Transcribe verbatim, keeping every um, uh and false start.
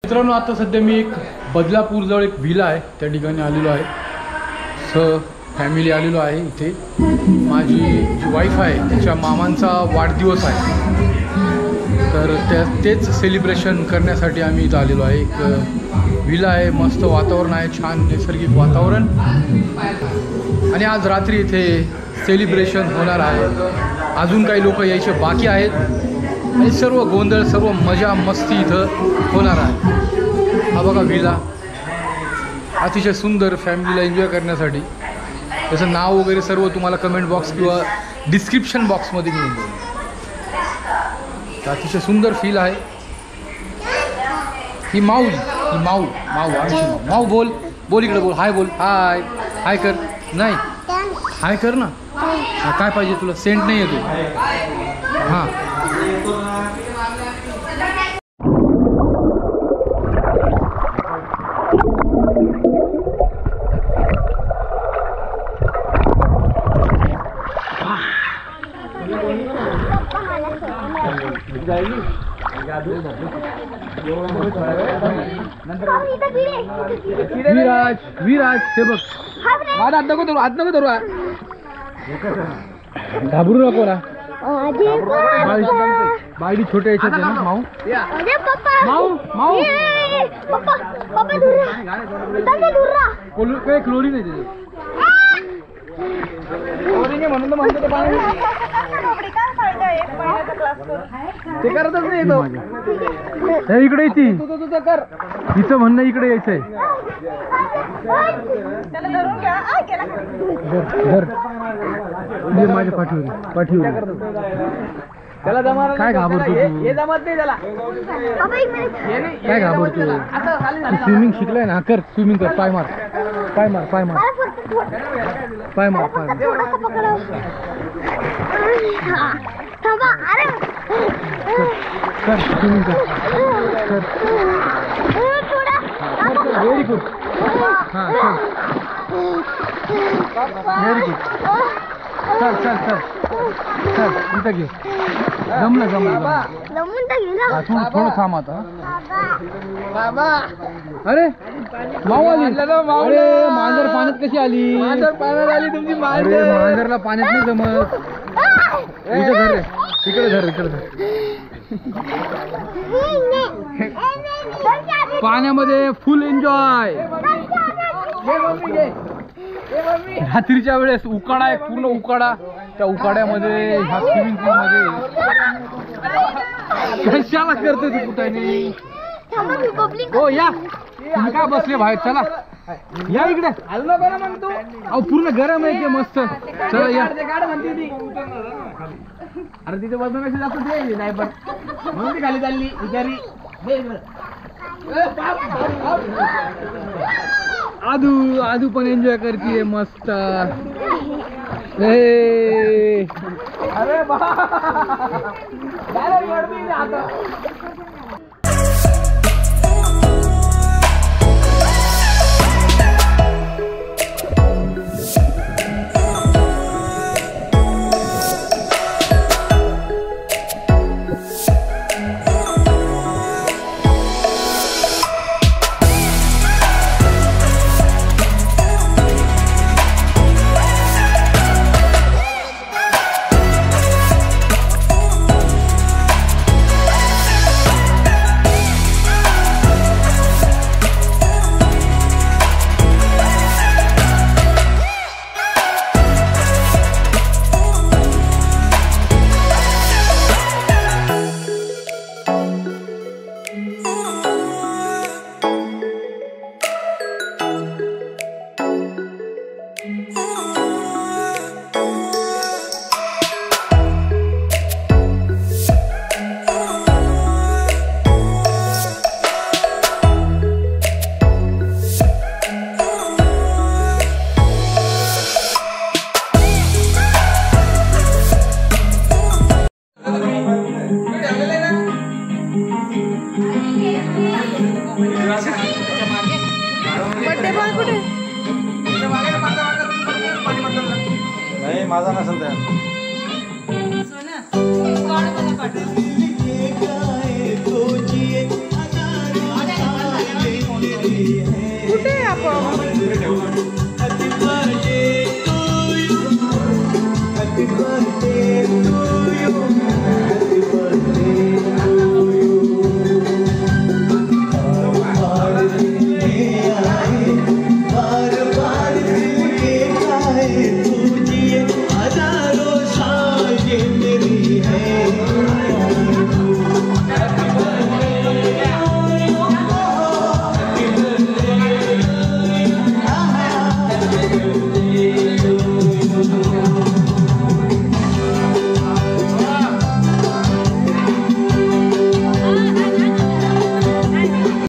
मित्रांनो आता सध्या मी एक बदलापूरजवळ एक व्हिला आहे त्या ठिकाणी आलेलो आहे. स फॅमिली आलेलो आहे. इथे माझी जी वाईफ आहे त्याच्या मामांचा वाढदिवस आहे, तर त्या तेच सेलिब्रेशन करण्यासाठी आम्ही इथं आलेलो आहे. एक व्हिला आहे, मस्त वातावरण आहे, छान नैसर्गिक वातावरण. आणि आज रात्री इथे सेलिब्रेशन होणार आहे. अजून काही लोक यायचे बाकी आहेत आणि सर्व गोंधळ सर्व मजा मस्ती इथं होणार आहे. हा बघा व्हिला अतिशय सुंदर, फॅमिलीला एन्जॉय करण्यासाठी. त्याचं नाव वगैरे सर्व तुम्हाला कमेंट बॉक्स किंवा डिस्क्रिप्शन बॉक्समध्ये मिळून जाईल. अतिशय सुंदर फील आहे. ही माऊ ही माऊ माऊ आमची माऊ माऊ बोल बोल इकडे बोल. हाय बोल. हाय हाय कर. नाही हाय कर ना. काय पाहिजे तुला? सेंट नाही येतो. हां विराज विराज हे बघ माझा हात नको धरू, हात नको धरू. घाबरू नको ना. बायडी छोट्या याच्यात आहे ना. माऊ माऊ माऊ काही क्लोरी नाही त्याच्यात. म्हणून म्हणतो ते करतच नाही तो. हे इकडे यायची तुझं कर. हिचं म्हणणं इकडे यायचंय. माझ्या पाठीवर पाठीवर त्याला जमा. काय घाबरतो हे जमत नाही त्याला. काय घाबरतो? स्विमिंग शिकलाय ना. कर स्विमिंग कर. पाय मार पाय मार पाय मार पाय मार पाय मार. कर स्विमिंग कर कर. Very good. हां व्हेरी गुड. चल चल चल चल इथं घे. जमलं जमलं जमून थोडं थांब आता. अरे माऊ आली. अरे मांजर पाण्यात कशी आली? मांजर पाण्यात आली तुमची. मांजर मांजरला पाण्यात नाही जमत. इथं धर रे. इकडे धर इकडे धर. पाण्यामध्ये फुल एन्जॉय. रात्रीच्या वेळेस उकाडा आहे, पूर्ण उकाडा. त्या उकाड्यामध्ये ह्या स्विमिंग पूल मध्ये कशाला करते तू कुठे? हो या. तुम्ही काय बसले बाहेर? चला या इकडे. अहो पूर्ण गरम आहे ते मस्त. चला या. अरे तिथे बसण्यापेक्षा जास्त ते नाही पण म्हणून ती खाली चालली विचारी. आदू आदू पण एन्जॉय करते मस्त. अरे बा बर्थडे बॉय कुठे? नाही माझा नसेल त्या सोना